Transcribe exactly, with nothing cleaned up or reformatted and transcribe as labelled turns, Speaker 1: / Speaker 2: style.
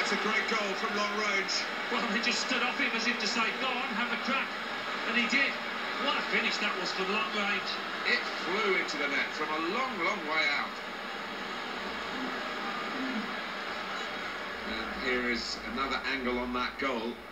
Speaker 1: That's a great goal from long range.
Speaker 2: Well, they just stood off him as if to say, go on, have a crack. And he did. What a finish that was from long range.
Speaker 3: It flew into the net from a long, long way out. And here is another angle on that goal.